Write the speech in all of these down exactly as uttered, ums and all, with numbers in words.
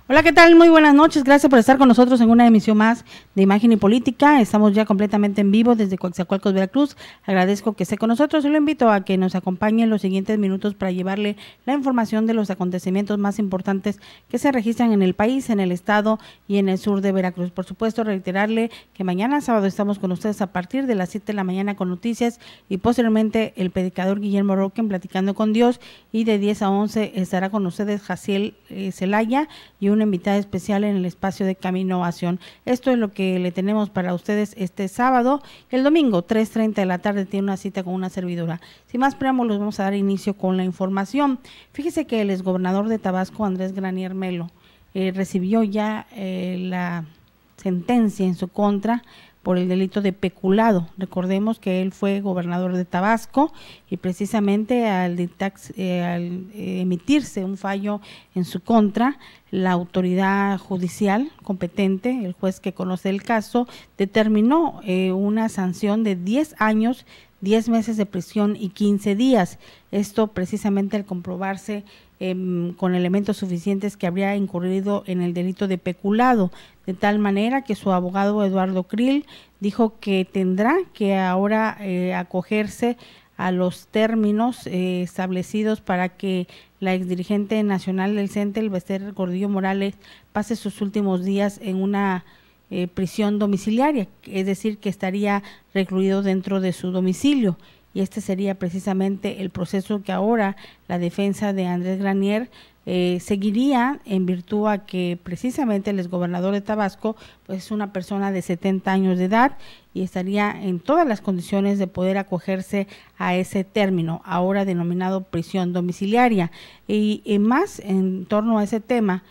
Hola, ¿qué tal? Muy buenas noches. Gracias por estar con nosotros en una emisión más de Imagen y Política. Estamos ya completamente en vivo desde Coatzacoalcos, Veracruz. Agradezco que esté con nosotros y lo invito a que nos acompañe en los siguientes minutos para llevarle la información de los acontecimientos más importantes que se registran en el país, en el estado y en el sur de Veracruz. Por supuesto, reiterarle que mañana sábado estamos con ustedes a partir de las siete de la mañana con noticias y posteriormente el predicador Guillermo Roque Platicando con Dios, y de diez a once estará con ustedes Jaciel eh, Zelaya y una invitada especial en el espacio de Caminoación. Esto es lo que le tenemos para ustedes este sábado. El domingo, tres treinta de la tarde, tiene una cita con una servidora. Sin más preámbulos, vamos a dar inicio con la información. Fíjese que el exgobernador de Tabasco, Andrés Granier Melo, eh, recibió ya eh, la sentencia en su contra por el delito de peculado. Recordemos que él fue gobernador de Tabasco y precisamente al, dictax, eh, al eh, emitirse un fallo en su contra, la autoridad judicial competente, el juez que conoce el caso, determinó eh, una sanción de diez años, diez meses de prisión y quince días. Esto precisamente al comprobarse eh, con elementos suficientes que habría incurrido en el delito de peculado, de tal manera que su abogado Eduardo Krill dijo que tendrá que ahora eh, acogerse a los términos eh, establecidos para que la exdirigente nacional del CENTE, Bester Gordillo Morales, pase sus últimos días en una eh, prisión domiciliaria, es decir, que estaría recluido dentro de su domicilio. Y este sería precisamente el proceso que ahora la defensa de Andrés Granier eh, seguiría, en virtud a que precisamente el exgobernador de Tabasco pues es una persona de setenta años de edad y estaría en todas las condiciones de poder acogerse a ese término, ahora denominado prisión domiciliaria. Y, y más en torno a ese tema,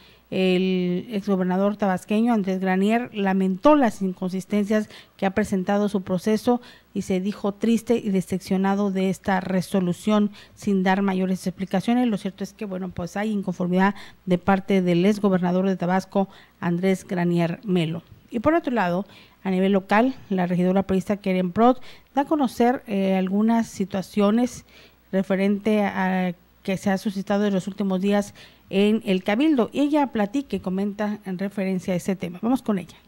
el exgobernador tabasqueño Andrés Granier lamentó las inconsistencias que ha presentado su proceso y se dijo triste y decepcionado de esta resolución sin dar mayores explicaciones. Lo cierto es que, bueno, pues hay inconformidad de parte del exgobernador de Tabasco, Andrés Granier Melo. Y por otro lado, a nivel local, la regidora priista Keren Prot da a conocer eh, algunas situaciones referente a que se ha suscitado en los últimos días en el Cabildo. Y ella platica y comenta en referencia a ese tema. Vamos con ella.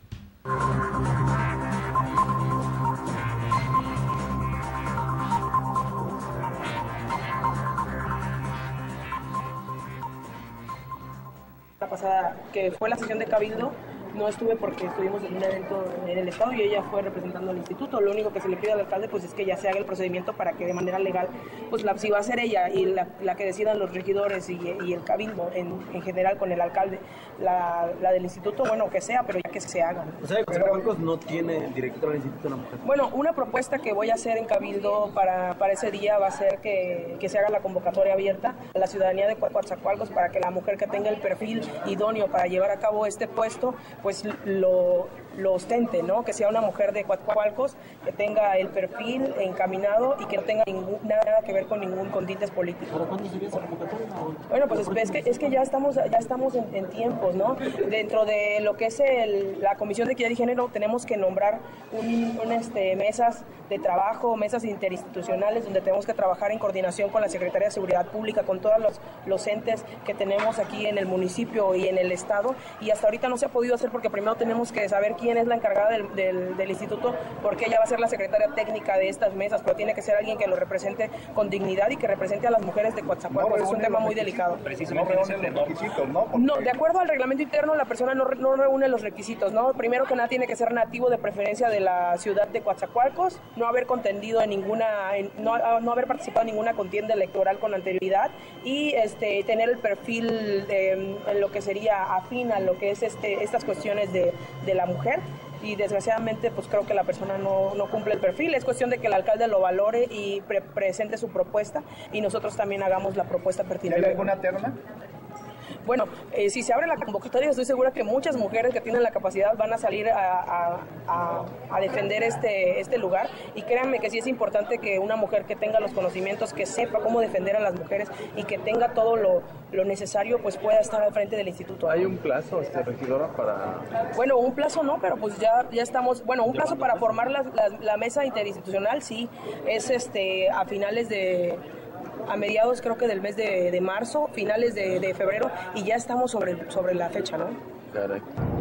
La pasada, que fue la sesión de Cabildo, no estuve porque estuvimos en un evento en el estado y ella fue representando al instituto. Lo único que se le pide al alcalde pues es que ya se haga el procedimiento para que de manera legal, pues la, si va a ser ella y la, la que decidan los regidores y, y el cabildo en, en general con el alcalde, la, la del instituto, bueno, que sea, pero ya que se haga. O sea, Coatzacoalcos no tiene director del instituto una mujer. Bueno, una propuesta que voy a hacer en Cabildo para, para ese día va a ser que, que se haga la convocatoria abierta a la ciudadanía de Coatzacoalcos para que la mujer que tenga el perfil idóneo para llevar a cabo este puesto, pues lo, lo ostente, ¿no? Que sea una mujer de Coatzacoalcos, que tenga el perfil encaminado y que no tenga ningún, nada que ver con ningún con tintes políticos. ¿Para cuándo sería esa convocatoria? Bueno, pues es, es, que, es que ya estamos, ya estamos en, en tiempos, ¿no? Dentro de lo que es el, la Comisión de Equidad y Género tenemos que nombrar un, un, este, mesas de trabajo, mesas interinstitucionales donde tenemos que trabajar en coordinación con la Secretaría de Seguridad Pública, con todos los, los entes que tenemos aquí en el municipio y en el estado, y hasta ahorita no se ha podido hacer porque primero tenemos que saber quién es la encargada del, del, del instituto, porque ella va a ser la secretaria técnica de estas mesas, pero tiene que ser alguien que lo represente con dignidad y que represente a las mujeres de Coatzacoalcos. No, es un tema muy delicado. Precisamente no reúne los requisitos, ¿no? Porque... No, de acuerdo al reglamento interno, la persona no, no reúne los requisitos, ¿no? Primero que nada tiene que ser nativo de preferencia de la ciudad de Coatzacoalcos, no haber contendido en ninguna, en, no, no haber participado en ninguna contienda electoral con anterioridad y este, tener el perfil de, en lo que sería afín a lo que es este, estas cuestiones de, de la mujer. Y desgraciadamente pues creo que la persona no, no cumple el perfil. Es cuestión de que el alcalde lo valore y pre presente su propuesta y nosotros también hagamos la propuesta pertinente. ¿Hay alguna terna? Bueno, eh, si se abre la convocatoria, estoy segura que muchas mujeres que tienen la capacidad van a salir a, a, a, a defender este, este lugar, y créanme que sí es importante que una mujer que tenga los conocimientos, que sepa cómo defender a las mujeres y que tenga todo lo, lo necesario, pues pueda estar al frente del instituto. ¿Hay un plazo, este, regidora, para...? Bueno, un plazo no, pero pues ya, ya estamos... Bueno, un plazo para formar la, la, la mesa interinstitucional, sí, es este a finales de... a mediados creo que del mes de, de marzo, finales de, de febrero, y ya estamos sobre, sobre la fecha, ¿no? Caray.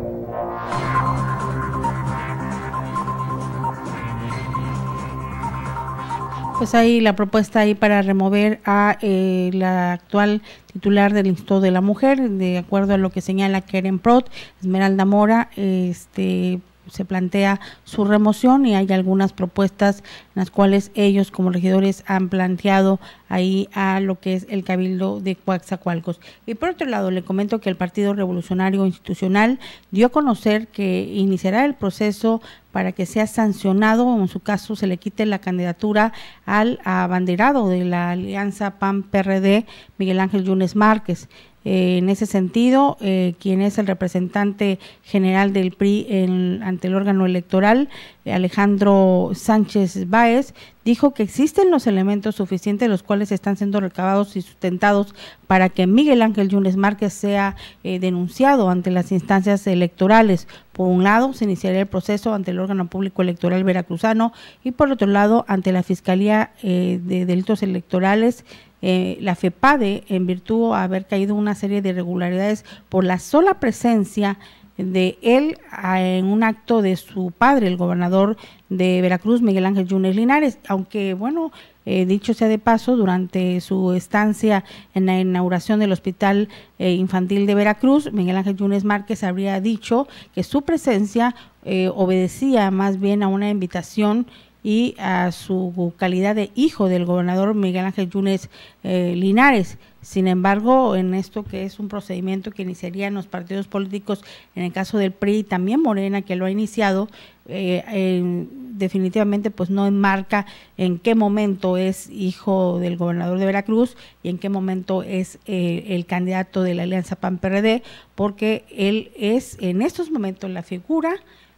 Pues ahí la propuesta ahí para remover a eh, la actual titular del Instituto de la Mujer, de acuerdo a lo que señala Keren Prot, Esmeralda Mora, este se plantea su remoción y hay algunas propuestas en las cuales ellos como regidores han planteado ahí a lo que es el Cabildo de Coatzacoalcos. Y por otro lado, le comento que el Partido Revolucionario Institucional dio a conocer que iniciará el proceso para que sea sancionado, o en su caso se le quite la candidatura al abanderado de la alianza P A N P R D, Miguel Ángel Yunes Márquez. Eh, en ese sentido, eh, quien es el representante general del P R I en, ante el órgano electoral, eh, Alejandro Sánchez Báez, dijo que existen los elementos suficientes, los cuales están siendo recabados y sustentados para que Miguel Ángel Yunes Márquez sea eh, denunciado ante las instancias electorales. Por un lado, se iniciaría el proceso ante el órgano público electoral veracruzano y por otro lado, ante la Fiscalía eh, de Delitos Electorales, eh, la FEPADE, en virtud de haber caído una serie de irregularidades por la sola presencia de él en un acto de su padre, el gobernador de Veracruz, Miguel Ángel Yunes Linares, aunque bueno, eh, dicho sea de paso, durante su estancia en la inauguración del Hospital eh, Infantil de Veracruz, Miguel Ángel Yunes Márquez habría dicho que su presencia eh, obedecía más bien a una invitación y a su calidad de hijo del gobernador Miguel Ángel Yunes eh, Linares. Sin embargo, en esto que es un procedimiento que iniciarían los partidos políticos, en el caso del P R I, también Morena, que lo ha iniciado, eh, eh, definitivamente pues no enmarca en qué momento es hijo del gobernador de Veracruz y en qué momento es eh, el candidato de la alianza P A N P R D, porque él es en estos momentos la figura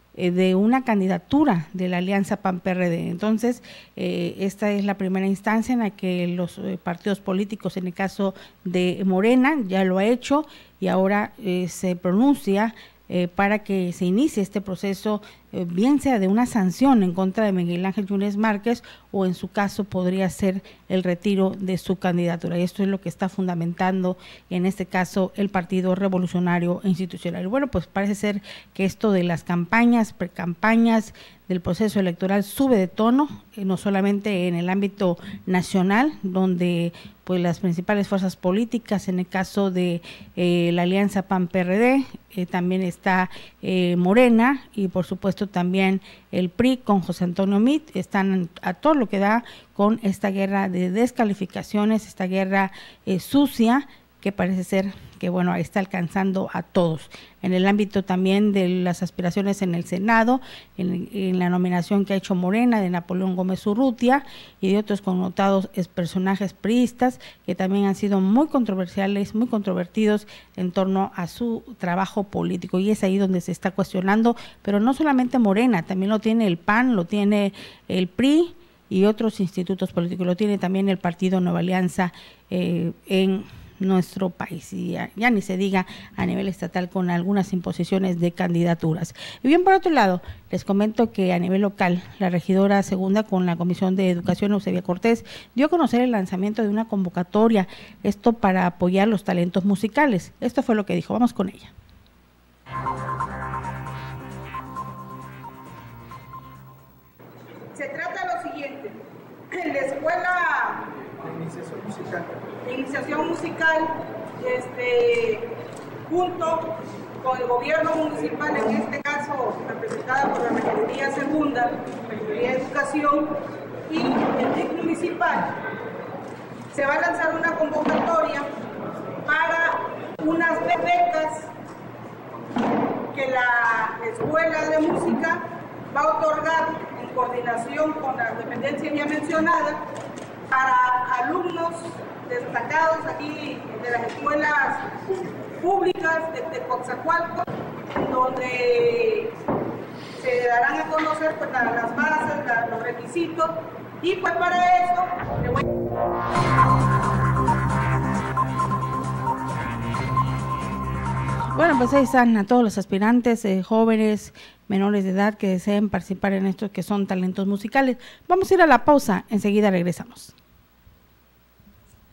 de una candidatura de la alianza P A N P R D. Entonces, eh, esta es la primera instancia en la que los eh, partidos políticos, en el caso de Morena, ya lo ha hecho y ahora eh, se pronuncia eh, para que se inicie este proceso, eh, bien sea de una sanción en contra de Miguel Ángel Yunes Márquez o en su caso podría ser el retiro de su candidatura. Y esto es lo que está fundamentando en este caso el Partido Revolucionario Institucional. Bueno, pues parece ser que esto de las campañas, precampañas, del proceso electoral sube de tono, eh, no solamente en el ámbito nacional, donde pues las principales fuerzas políticas, en el caso de eh, la alianza P A N P R D, eh, también está eh, Morena y por supuesto también el P R I con José Antonio Meade, están a todo lo que da con esta guerra de descalificaciones, esta guerra eh, sucia, que parece ser que bueno, está alcanzando a todos. En el ámbito también de las aspiraciones en el Senado, en, en la nominación que ha hecho Morena de Napoleón Gómez Urrutia y de otros connotados personajes priistas que también han sido muy controversiales, muy controvertidos en torno a su trabajo político, y es ahí donde se está cuestionando, pero no solamente Morena, también lo tiene el P A N, lo tiene el P R I y otros institutos políticos, lo tiene también el Partido Nueva Alianza eh, en nuestro país, y ya, ya ni se diga a nivel estatal con algunas imposiciones de candidaturas. Y bien, por otro lado, les comento que a nivel local, la regidora segunda con la Comisión de Educación, Eusebia Cortés, dio a conocer el lanzamiento de una convocatoria, esto para apoyar los talentos musicales. Esto fue lo que dijo, vamos con ella. Se trata de lo siguiente, en la escuela de iniciación musical, de iniciación musical, este, junto con el gobierno municipal, en este caso representada por la Regiduría Segunda, Regiduría de Educación y el T I C municipal, se va a lanzar una convocatoria para unas becas que la Escuela de Música va a otorgar en coordinación con la dependencia ya mencionada para alumnos destacados aquí de las escuelas públicas de, de Coatzacoalcos, donde se darán a conocer pues, la, las bases, la, los requisitos, y pues para eso le voy Bueno, pues ahí están a todos los aspirantes, eh, jóvenes, menores de edad que deseen participar en estos que son talentos musicales. Vamos a ir a la pausa, enseguida regresamos.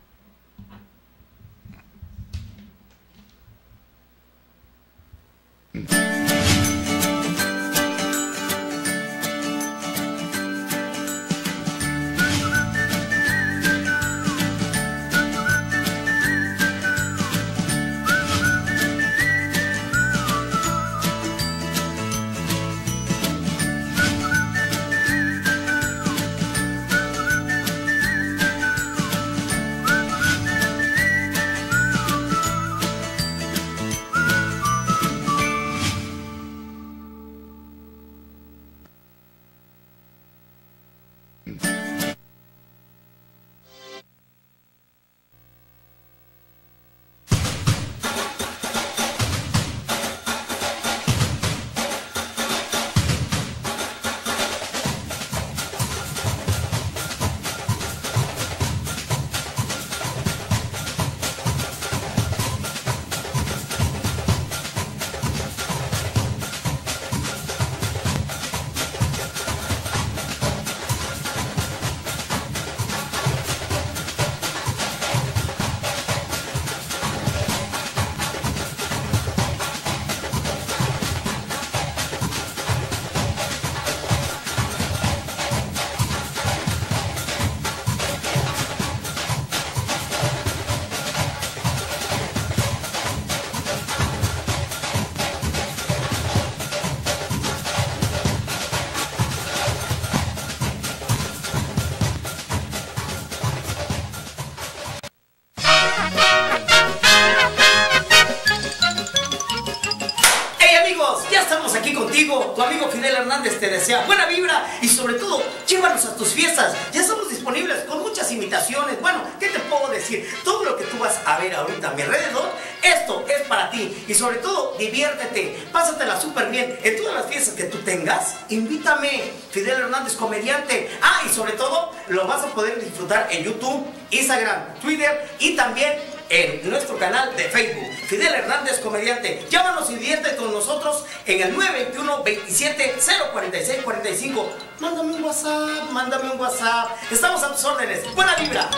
Corazones te desea buena vibra y sobre todo, llévanos a tus fiestas. Ya estamos disponibles con muchas invitaciones. Bueno, ¿qué te puedo decir? Todo lo que tú vas a ver ahorita a mi alrededor, esto es para ti. Y sobre todo, diviértete, pásatela súper bien. En todas las fiestas que tú tengas, invítame. Fidel Hernández, comediante. Ah, y sobre todo, lo vas a poder disfrutar en YouTube, Instagram, Twitter y también en nuestro canal de Facebook, Fidel Hernández, comediante. Llámanos y diviértete con nosotros en el nueve veintiuno, veintisiete, cero cuarenta y seis, cuarenta y cinco. Mándame un WhatsApp, mándame un WhatsApp. Estamos a tus órdenes. ¡Buena vibra!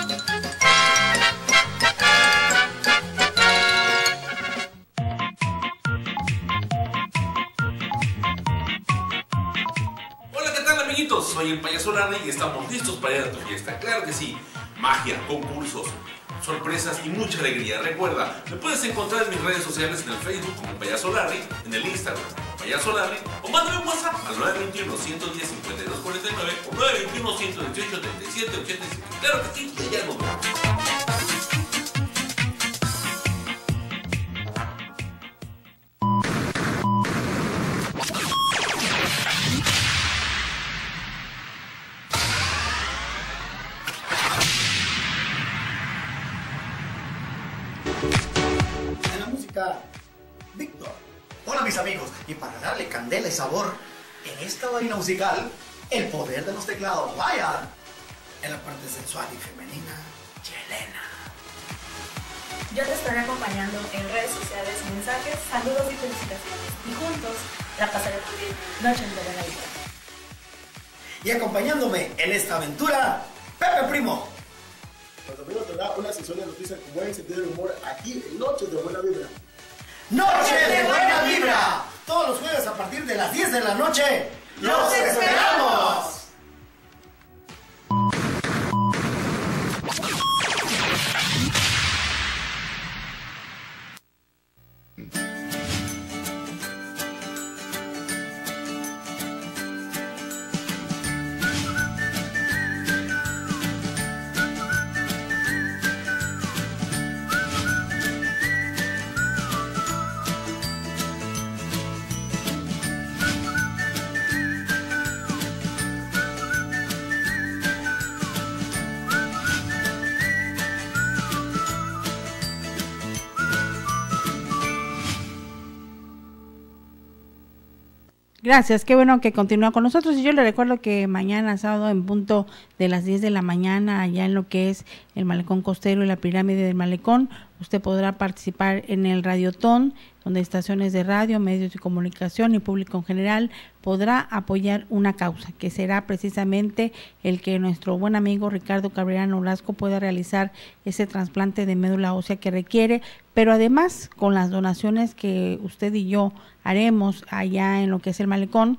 Hola, ¿qué tal, amiguitos? Soy el Payaso Larry y estamos listos para ir a tu fiesta. Claro que sí. Magia, concursos, sorpresas y mucha alegría. Recuerda, me puedes encontrar en mis redes sociales, en el Facebook como Payaso Larry, en el Instagram como Payaso Larry, o mándame un WhatsApp al nueve veintiuno, ciento diez, cincuenta y dos cuarenta y nueve o nueve veintiuno, ciento dieciocho, treinta y siete, ochenta y cinco. Claro que sí, y ya nos vemos. Víctor. Hola mis amigos, y para darle candela y sabor en esta vaina musical, el poder de los teclados, vaya, en la parte sensual y femenina, Yelena. Yo te estaré acompañando en redes sociales, mensajes, saludos y felicitaciones, y juntos la pasaré muy bien, noche de buena vida. Y acompañándome en esta aventura, Pepe Primo. Pues amigo, te da una sesión de noticias con buen sentido de humor aquí en Noche de Buena Vibra. ¡Noche de Buena Vibra! Todos los jueves a partir de las diez de la noche. ¡Los esperamos! Gracias, qué bueno que continúa con nosotros y yo le recuerdo que mañana sábado en punto de las diez de la mañana allá en lo que es el Malecón Costero y la Pirámide del Malecón, usted podrá participar en el Radiotón, donde estaciones de radio, medios de comunicación y público en general podrá apoyar una causa, que será precisamente el que nuestro buen amigo Ricardo Cabrera Nolasco pueda realizar ese trasplante de médula ósea que requiere, pero además con las donaciones que usted y yo haremos allá en lo que es el Malecón,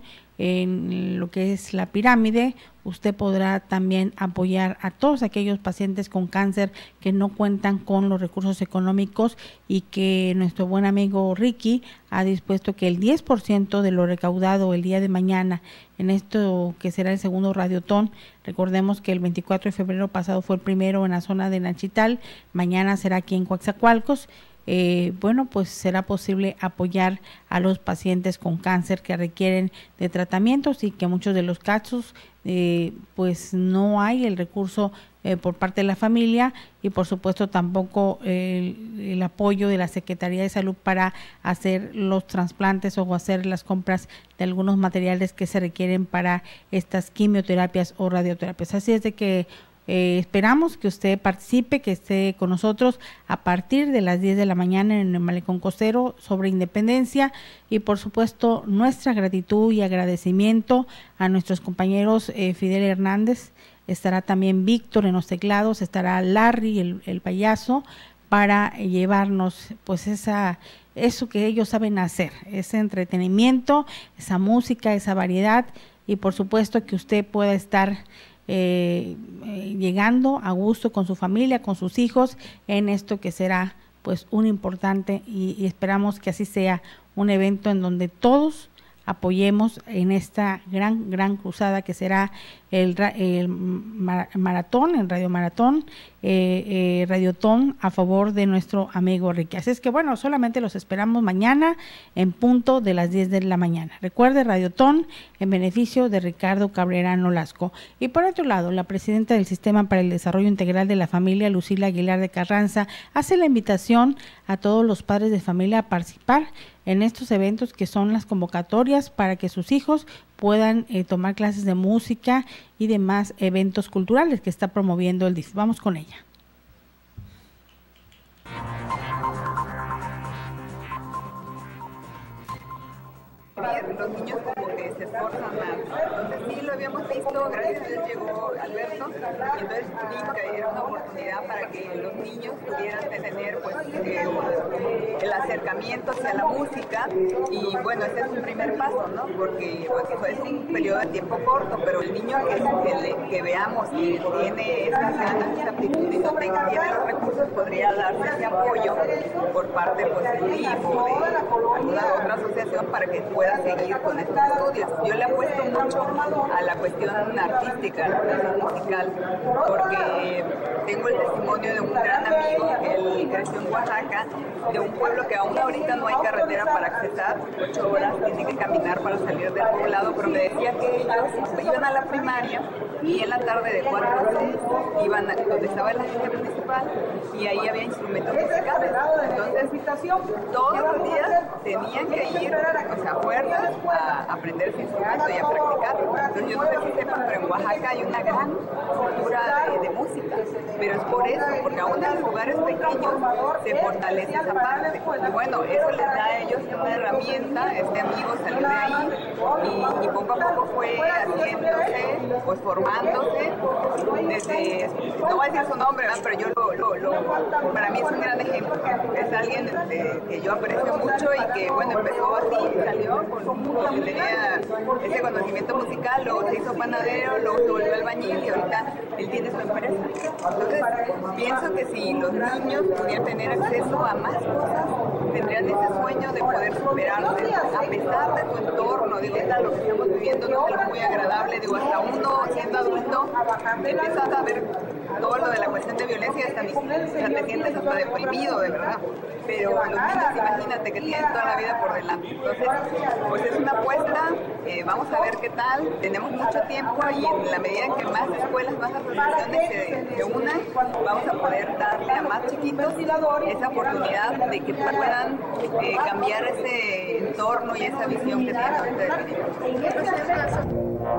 en lo que es la pirámide, usted podrá también apoyar a todos aquellos pacientes con cáncer que no cuentan con los recursos económicos y que nuestro buen amigo Ricky ha dispuesto que el diez por ciento de lo recaudado el día de mañana en esto que será el segundo Radiotón, recordemos que el veinticuatro de febrero pasado fue el primero en la zona de Nachital, mañana será aquí en Coatzacoalcos. Eh, bueno, pues será posible apoyar a los pacientes con cáncer que requieren de tratamientos y que muchos de los casos eh, pues no hay el recurso eh, por parte de la familia y por supuesto tampoco el, el apoyo de la Secretaría de Salud para hacer los trasplantes o hacer las compras de algunos materiales que se requieren para estas quimioterapias o radioterapias. Así es de que Eh, esperamos que usted participe, que esté con nosotros a partir de las diez de la mañana en el Malecón Costero sobre Independencia y por supuesto nuestra gratitud y agradecimiento a nuestros compañeros eh, Fidel Hernández, estará también Víctor en los teclados, estará Larry, el, el payaso, para llevarnos pues esa eso que ellos saben hacer, ese entretenimiento, esa música, esa variedad y por supuesto que usted pueda estar Eh, eh, llegando a gusto con su familia, con sus hijos, en esto que será pues un importante y, y esperamos que así sea un evento en donde todos apoyemos en esta gran, gran cruzada que será el, el maratón, el radio maratón, eh, eh, radiotón a favor de nuestro amigo Ricky. Así es que bueno, solamente los esperamos mañana en punto de las diez de la mañana. Recuerde, radiotón en beneficio de Ricardo Cabrera Nolasco. Y por otro lado, la presidenta del Sistema para el Desarrollo Integral de la Familia, Lucila Aguilar de Carranza, hace la invitación a todos los padres de familia a participar en estos eventos que son las convocatorias para que sus hijos puedan eh, tomar clases de música y demás eventos culturales que está promoviendo el D I F. Vamos con ella. Los niños como que se esforzan más. Entonces sí lo habíamos visto, gracias a Dios llegó Alberto, y entonces vimos que era una oportunidad para que los niños pudieran tener pues el, el acercamiento hacia la música, y bueno, este es un primer paso, ¿no? Porque pues, es un periodo de tiempo corto, pero el niño que, que, que veamos que tiene estas ganas, esta aptitud y no tenga, tiene los recursos, podría darse ese apoyo por parte pues, del D I F o de alguna otra asociación para que pueda seguir con estos estudios. Yo le apuesto mucho a la cuestión artística, a la cuestión musical, porque tengo el testimonio de un gran amigo, él creció en Oaxaca, de un pueblo que aún ahorita no hay carretera para accesar, ocho horas tiene que caminar para salir del poblado, pero me decía que ellos iban a la primaria y en la tarde de cuatro a seis iban a donde estaba la gente municipal y ahí había instrumentos musicales. Entonces, todos los días tenían que ir, o sea, fuerzas a aprender ese instrumento y a practicarlo. Entonces, yo no sé si sepan, pero en Oaxaca hay una gran cultura de, de música, pero es por eso, porque aún en los lugares pequeños se fortalece esa parte. Y bueno, eso les da a ellos una herramienta. Este amigo salió de ahí y, y poco a poco fue haciéndose, pues formándose desde, no voy a decir su nombre, ¿verdad? Pero yo lo, lo, lo, para mí es un gran ejemplo. Es alguien de, que yo aprecio mucho y que, bueno, empezó así, salió con, con que tenía ese conocimiento musical, luego se hizo panadero, luego se volvió albañil y ahorita él tiene su empresa. Entonces, pienso que si los niños pudieran tener acceso a más cosas, tendrían ese sueño de poder superarse, a pesar de su entorno. Digo, ahorita lo que estamos viviendo no es algo muy agradable, digo, hasta uno siendo adulto empiezas a ver todo lo de la cuestión de violencia y hasta, o sea, te sientes hasta deprimido, de verdad. Pero los niños, imagínate que tienen toda la vida por delante. Entonces, pues es una apuesta, eh, vamos a ver qué tal. Tenemos mucho tiempo y en la medida en que más escuelas, más asociaciones se, se unan, vamos a poder darle a más chiquitos esa oportunidad de que puedan eh, cambiar ese entorno y esa visión que tienen ahorita de vida.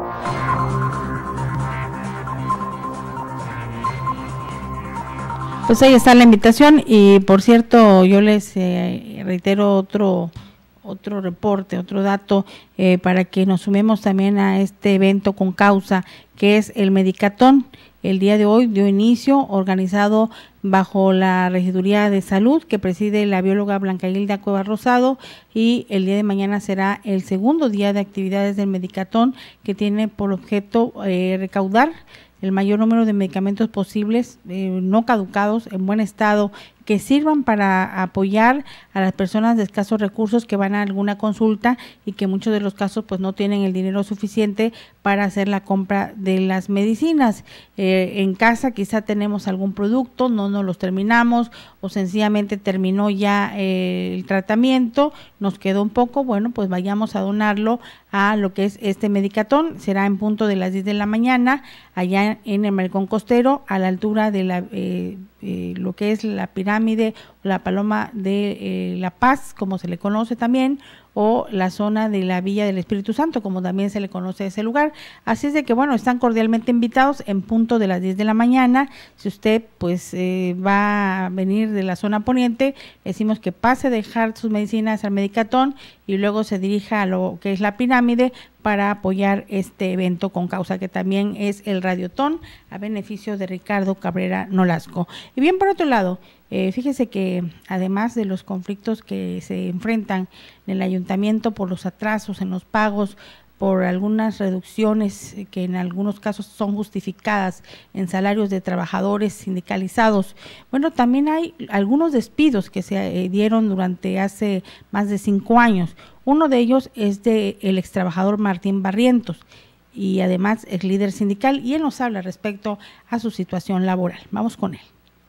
Pues ahí está la invitación y por cierto yo les eh, reitero otro otro reporte, otro dato eh, para que nos sumemos también a este evento con causa que es el Medicatón. El día de hoy dio inicio, organizado bajo la Regiduría de Salud que preside la bióloga Blanca Hilda Cuevas Rosado, y el día de mañana será el segundo día de actividades del Medicatón, que tiene por objeto eh, recaudar el mayor número de medicamentos posibles, eh, no caducados, en buen estado, que sirvan para apoyar a las personas de escasos recursos que van a alguna consulta y que en muchos de los casos pues no tienen el dinero suficiente para hacer la compra de las medicinas. Eh, en casa quizá tenemos algún producto, no nos los terminamos o sencillamente terminó ya eh, el tratamiento, nos quedó un poco, bueno, pues vayamos a donarlo a lo que es este Medicatón. Será en punto de las diez de la mañana allá en el Malecón Costero, a la altura de la eh, eh, lo que es la pirámide, la Paloma de eh, La Paz, como se le conoce también, o la zona de la Villa del Espíritu Santo, como también se le conoce a ese lugar. Así es de que, bueno, están cordialmente invitados en punto de las diez de la mañana. Si usted, pues, eh, va a venir de la zona poniente, decimos que pase a dejar sus medicinas al Medicatón y luego se dirija a lo que es la pirámide para apoyar este evento con causa, que también es el Radiotón, a beneficio de Ricardo Cabrera Nolasco. Y bien, por otro lado, Eh, fíjese que además de los conflictos que se enfrentan en el ayuntamiento por los atrasos en los pagos, por algunas reducciones que en algunos casos son justificadas en salarios de trabajadores sindicalizados, bueno, también hay algunos despidos que se eh, dieron durante hace más de cinco años. Uno de ellos es de el extrabajador Martín Barrientos, y además es líder sindical, y él nos habla respecto a su situación laboral. Vamos con él.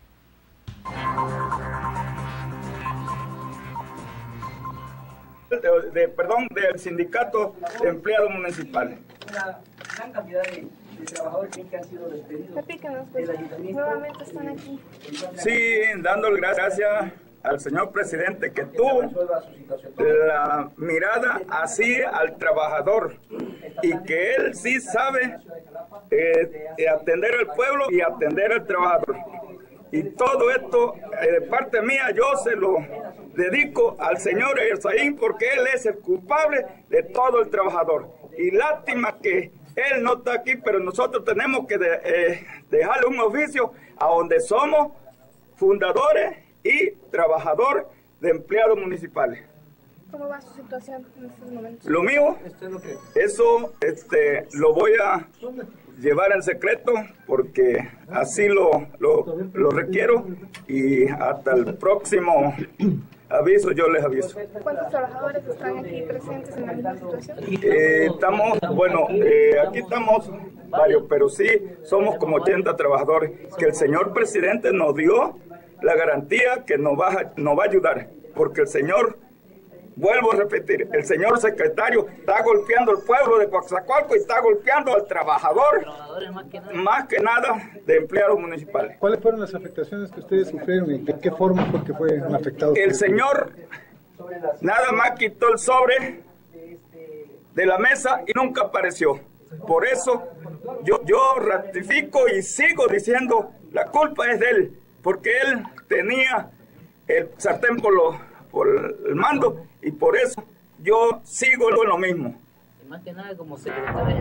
De, de, perdón, del sindicato de empleados municipales. Una gran cantidad de, de trabajadores que han sido despedidos del ayuntamiento. Nuevamente están aquí. Sí, dándole gracias al señor presidente que tuvo la mirada así al trabajador y que él sí sabe eh, atender al pueblo y atender al trabajador. Y todo esto, eh, de parte mía, yo se lo dedico al señor Erzaín porque él es el culpable de todo el trabajador. Y lástima que él no está aquí, pero nosotros tenemos que de, eh, dejarle un oficio a donde somos fundadores y trabajadores de empleados municipales. ¿Cómo va su situación en estos momentos? Lo mío, eso este, lo voy a llevar en secreto porque así lo, lo, lo requiero y hasta el próximo aviso yo les aviso. ¿Cuántos trabajadores están aquí presentes en la misma situación? Eh, estamos, bueno, eh, aquí estamos varios, pero sí somos como ochenta trabajadores que el señor presidente nos dio la garantía que nos va a, nos va a ayudar, porque el señor... Vuelvo a repetir, el señor secretario está golpeando al pueblo de Coatzacoalcos y está golpeando al trabajador, más que nada de empleados municipales. ¿Cuáles fueron las afectaciones que ustedes sufrieron y de qué forma fue que fueron afectados? El señor nada más quitó el sobre de la mesa y nunca apareció. Por eso yo, yo ratifico y sigo diciendo, la culpa es de él, porque él tenía el sartén por, lo, por el mando. Y por eso yo sigo con lo mismo. Y más que nada como secretario.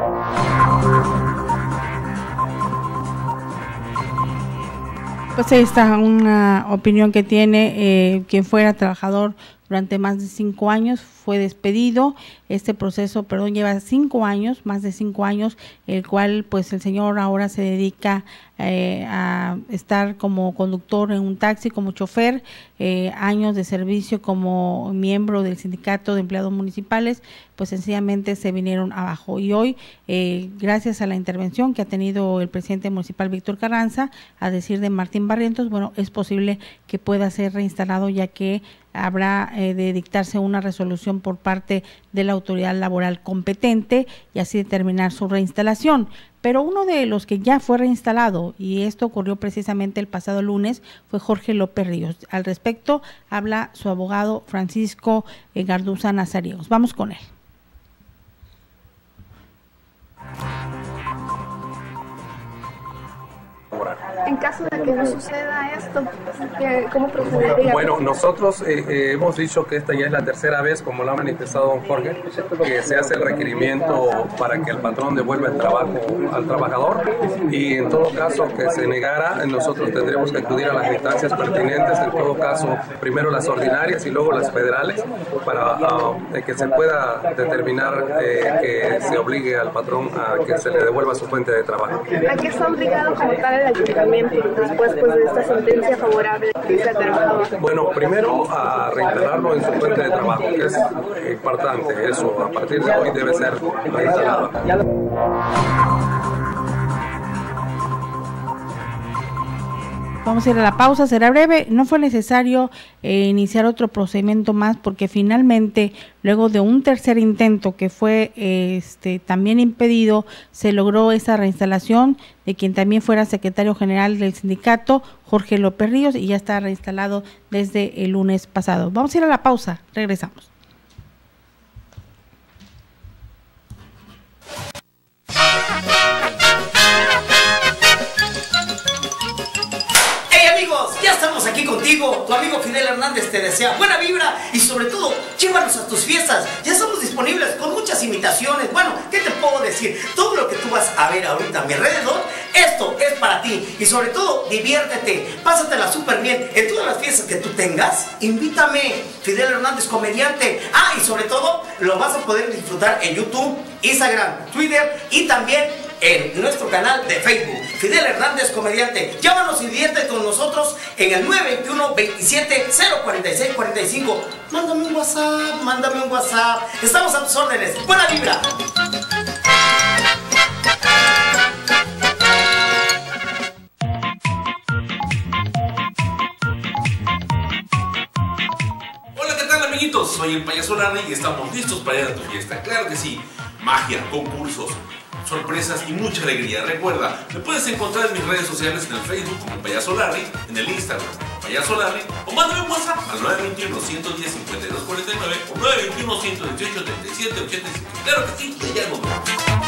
Pues ahí está una opinión que tiene eh, quien fuera trabajador durante más de cinco años, fue despedido. Este proceso, perdón, lleva cinco años, más de cinco años, el cual pues el señor ahora se dedica eh, a estar como conductor en un taxi, como chofer, eh, años de servicio como miembro del sindicato de empleados municipales, pues sencillamente se vinieron abajo. Y hoy, eh, gracias a la intervención que ha tenido el presidente municipal Víctor Carranza, a decir de Martín Barrientos, bueno, es posible que pueda ser reinstalado, ya que habrá eh, de dictarse una resolución por parte de la autoridad laboral competente y así determinar su reinstalación. Pero uno de los que ya fue reinstalado, y esto ocurrió precisamente el pasado lunes, fue Jorge López Ríos. Al respecto habla su abogado Francisco Garduza Nazariegos. Vamos con él. En caso de que no suceda esto, ¿cómo procedería? Bueno, nosotros eh, eh, hemos dicho que esta ya es la tercera vez, como lo ha manifestado don Jorge, que se hace el requerimiento para que el patrón devuelva el trabajo al trabajador, y en todo caso que se negara, nosotros tendremos que acudir a las instancias pertinentes, en todo caso primero las ordinarias y luego las federales, para uh, que se pueda determinar eh, que se obligue al patrón a que se le devuelva su fuente de trabajo. ¿A qué está obligado como tal el ayuntamiento después pues, de esta sentencia favorable que se ha trabajado? Bueno, primero a reinstalarlo en su fuente de trabajo, que es importante, eso a partir de hoy debe ser reinstalado. Vamos a ir a la pausa, será breve. No fue necesario eh, iniciar otro procedimiento más porque finalmente, luego de un tercer intento que fue eh, este también impedido, se logró esa reinstalación de quien también fuera secretario general del sindicato, Jorge López Ríos, y ya está reinstalado desde el lunes pasado. Vamos a ir a la pausa, regresamos. Ya estamos aquí contigo, tu amigo Fidel Hernández te desea buena vibra y sobre todo, llévanos a tus fiestas. Ya estamos disponibles con muchas imitaciones. Bueno, ¿qué te puedo decir? Todo lo que tú vas a ver ahorita a mi alrededor, esto es para ti. Y sobre todo, diviértete, pásatela súper bien. En todas las fiestas que tú tengas, invítame, Fidel Hernández Comediante. Ah, y sobre todo, lo vas a poder disfrutar en YouTube, Instagram, Twitter y también en nuestro canal de Facebook, Fidel Hernández Comediante. Llámanos y diviértete con nosotros en el nueve veintiuno, veintisiete, cero cuarenta y seis, cuarenta y cinco. Mándame un WhatsApp, mándame un WhatsApp. Estamos a tus órdenes. Buena vibra. amiguitos, soy el payaso Larry y estamos listos para ir a tu fiesta. Claro que sí, magia, concursos, sorpresas y mucha alegría. Recuerda, me puedes encontrar en mis redes sociales, en el Facebook como Payaso Larry, en el Instagram Payaso Larry, o mándame un WhatsApp al nueve dos uno, uno uno cero, cinco dos cuatro nueve o nueve dos uno, uno uno ocho, treinta y siete ochenta y cinco. Claro que sí, y allá nos vemos.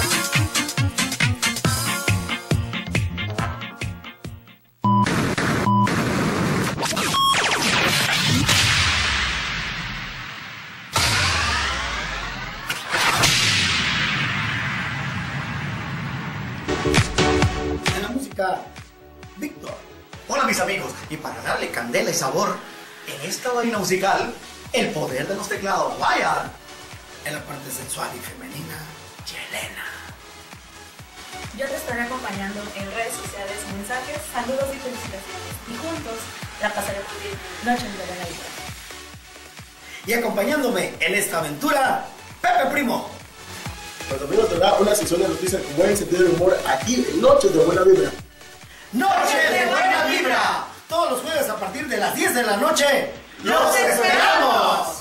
Víctor. Hola mis amigos, y para darle candela y sabor en esta vaina musical, el poder de los teclados, vaya, en la parte sensual y femenina, Yelena. Yo te estaré acompañando en redes sociales, mensajes, saludos y felicitaciones, y juntos la pasaremos bien Noche de Buena Vibra. Y acompañándome en esta aventura, Pepe Primo. Pues también tendrá una sesión de noticias con buen sentido de humor aquí en Noches de Buena Vibra. ¡Noche de Buena Vibra! Todos los jueves a partir de las diez de la noche. ¡Los esperamos!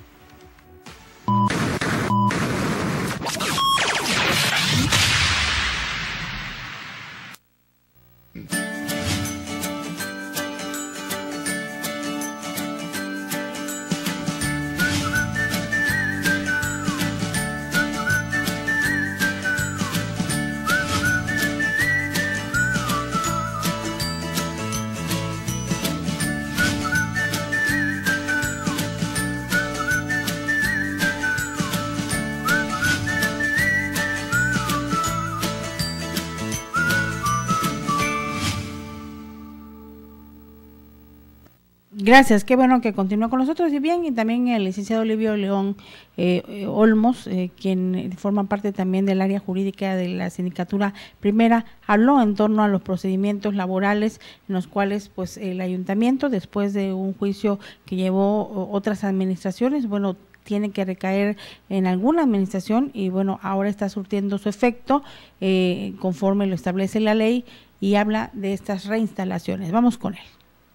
Gracias, qué bueno que continúa con nosotros y bien, y también el licenciado Olivio León eh, eh, Olmos, eh, quien forma parte también del área jurídica de la sindicatura primera, habló en torno a los procedimientos laborales en los cuales pues el ayuntamiento, después de un juicio que llevó otras administraciones, bueno, tiene que recaer en alguna administración y bueno, ahora está surtiendo su efecto eh, conforme lo establece la ley y habla de estas reinstalaciones. Vamos con él.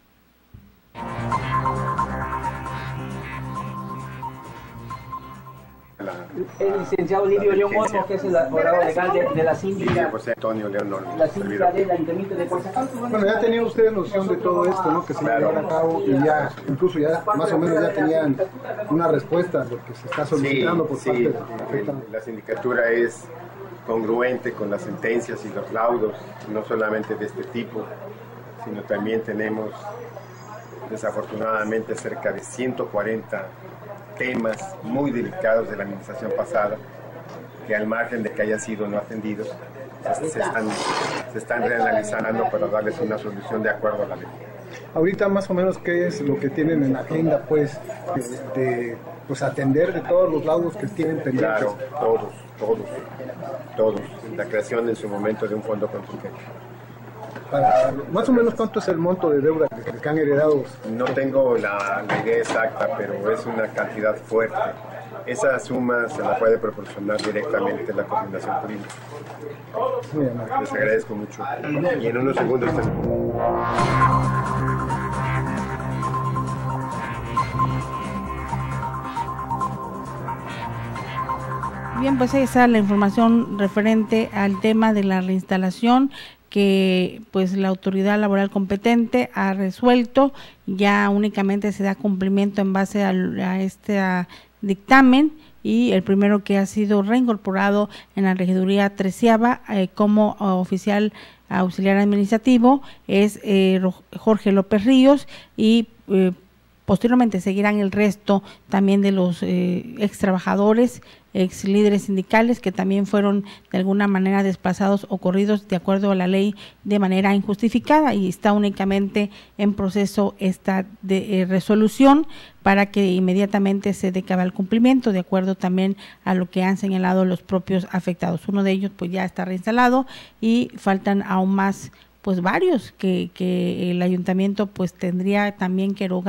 El licenciado Olivio León Olmos, que es el abogado legal de, de la síndica, José Antonio León Olmos, la síndica del Ayuntamiento de Coatzacoalcos. Bueno, ya tenían ustedes noción de todo esto, ¿no? Que se iba a llevar a cabo y ya, incluso ya más o menos ya tenían una respuesta a lo que se está solicitando sí, por sí, parte de la, la sindicatura es congruente con las sentencias y los laudos, no solamente de este tipo, sino también tenemos desafortunadamente cerca de ciento cuarenta temas muy delicados de la administración pasada que al margen de que hayan sido no atendidos se, se están, se están reanalizando para darles una solución de acuerdo a la ley. Ahorita más o menos qué es lo que tienen en la agenda pues de, de pues atender de todos los laudos que tienen pendientes. Claro, todos, todos, todos. La creación en su momento de un fondo contingente. Para, más o menos cuánto es el monto de deuda que, que han heredado. No tengo la, la idea exacta, pero es una cantidad fuerte. Esa suma se la puede proporcionar directamente la Coordinación Jurídica. Les agradezco mucho. Y en unos segundos te... Bien, pues esa es la información referente al tema de la reinstalación que pues la autoridad laboral competente ha resuelto. Ya únicamente se da cumplimiento en base a, a este a dictamen, y el primero que ha sido reincorporado en la regiduría treceava eh, como uh, oficial auxiliar administrativo es eh, Jorge López Ríos, y eh, posteriormente seguirán el resto también de los eh, ex trabajadores, ex líderes sindicales que también fueron de alguna manera desplazados o corridos de acuerdo a la ley de manera injustificada, y está únicamente en proceso esta de, eh, resolución para que inmediatamente se dé cabal cumplimiento de acuerdo también a lo que han señalado los propios afectados. Uno de ellos pues ya está reinstalado y faltan aún más pues varios que, que el ayuntamiento pues tendría también que erogar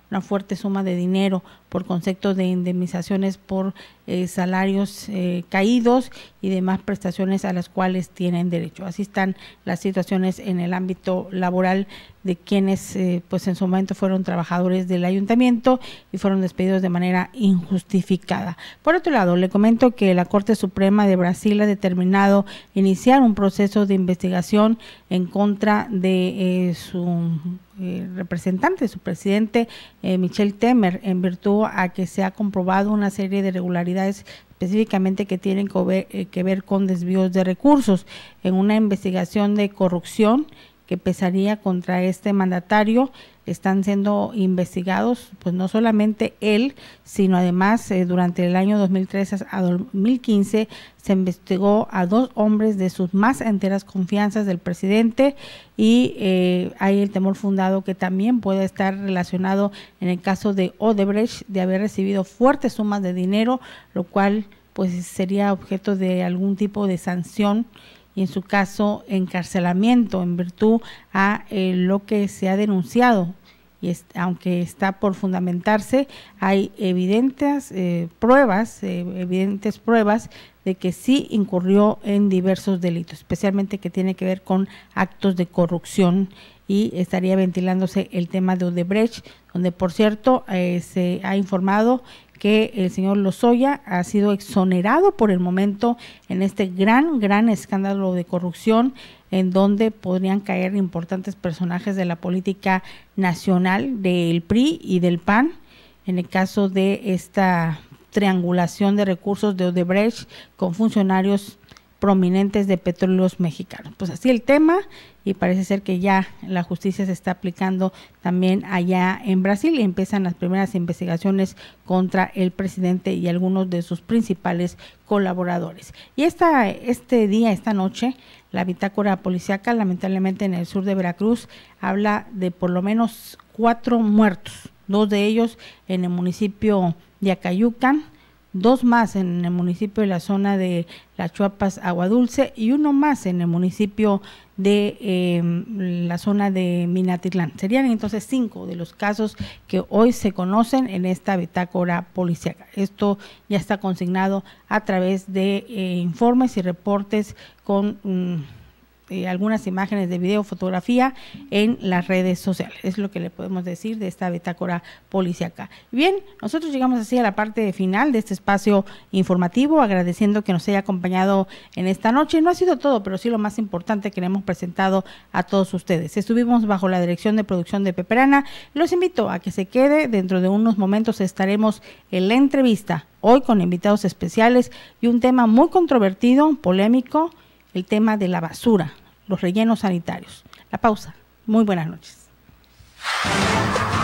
una fuerte suma de dinero por concepto de indemnizaciones por eh, salarios eh, caídos y demás prestaciones a las cuales tienen derecho. Así están las situaciones en el ámbito laboral de quienes eh, pues en su momento fueron trabajadores del ayuntamiento y fueron despedidos de manera injustificada. Por otro lado, le comento que la Corte Suprema de Brasil ha determinado iniciar un proceso de investigación en contra de eh, su eh, representante, su presidente eh, Michel Temer, en virtud a que se ha comprobado una serie de irregularidades específicamente que tienen que ver, eh, que ver con desvíos de recursos en una investigación de corrupción que pesaría contra este mandatario. Están siendo investigados, pues no solamente él, sino además eh, durante el año dos mil trece a dos mil quince se investigó a dos hombres de sus más enteras confianzas del presidente y eh, hay el temor fundado que también pueda estar relacionado en el caso de Odebrecht de haber recibido fuertes sumas de dinero, lo cual pues sería objeto de algún tipo de sanción y en su caso encarcelamiento en virtud a eh, lo que se ha denunciado. Y es, aunque está por fundamentarse, hay evidentes eh, pruebas, eh, evidentes pruebas de que sí incurrió en diversos delitos, especialmente que tiene que ver con actos de corrupción, y estaría ventilándose el tema de Odebrecht, donde por cierto eh, se ha informado que el señor Lozoya ha sido exonerado por el momento en este gran, gran escándalo de corrupción en donde podrían caer importantes personajes de la política nacional del P R I y del P A N, en el caso de esta triangulación de recursos de Odebrecht con funcionarios prominentes de Petróleos Mexicanos. Pues así el tema, y parece ser que ya la justicia se está aplicando también allá en Brasil y empiezan las primeras investigaciones contra el presidente y algunos de sus principales colaboradores. Y esta, este día, esta noche, la bitácora policíaca, lamentablemente en el sur de Veracruz, habla de por lo menos cuatro muertos, dos de ellos en el municipio de Acayucan, dos más en el municipio de la zona de Las Chuapas, Agua Dulce, y uno más en el municipio de eh, la zona de Minatitlán. Serían entonces cinco de los casos que hoy se conocen en esta bitácora policíaca. Esto ya está consignado a través de eh, informes y reportes con mm, Eh, algunas imágenes de video, fotografía en las redes sociales. Es lo que le podemos decir de esta bitácora policíaca. Bien, nosotros llegamos así a la parte final de este espacio informativo, agradeciendo que nos haya acompañado en esta noche. No ha sido todo, pero sí lo más importante que le hemos presentado a todos ustedes. Estuvimos bajo la dirección de producción de Pepe Arana. Los invito a que se quede. Dentro de unos momentos estaremos en la entrevista, hoy con invitados especiales y un tema muy controvertido, polémico, el tema de la basura, los rellenos sanitarios. La pausa. Muy buenas noches.